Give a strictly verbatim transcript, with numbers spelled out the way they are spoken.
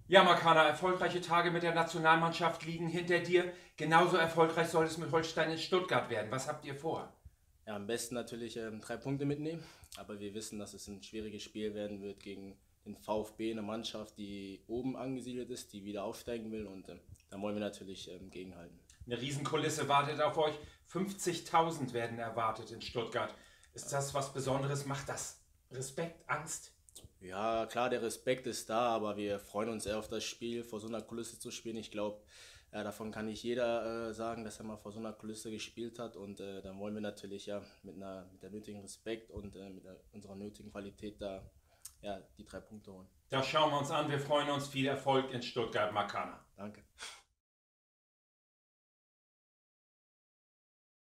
Ja, Marcana, erfolgreiche Tage mit der Nationalmannschaft liegen hinter dir. Genauso erfolgreich soll es mit Holstein in Stuttgart werden. Was habt ihr vor? Ja, am besten natürlich ähm, drei Punkte mitnehmen, aber wir wissen, dass es ein schwieriges Spiel werden wird gegen den VfB, eine Mannschaft, die oben angesiedelt ist, die wieder aufsteigen will und ähm, da wollen wir natürlich ähm, gegenhalten. Eine Riesenkulisse wartet auf euch. fünfzigtausend werden erwartet in Stuttgart. Ist das was Besonderes? Macht das Respekt, Angst? Ja, klar, der Respekt ist da, aber wir freuen uns sehr auf das Spiel, vor so einer Kulisse zu spielen. Ich glaube, ja, davon kann nicht jeder äh, sagen, dass er mal vor so einer Kulisse gespielt hat und äh, dann wollen wir natürlich ja mit, einer, mit der nötigen Respekt und äh, mit der, unserer nötigen Qualität da ja, die drei Punkte holen. Das schauen wir uns an. Wir freuen uns. Viel Erfolg in Stuttgart, Marcana. Danke.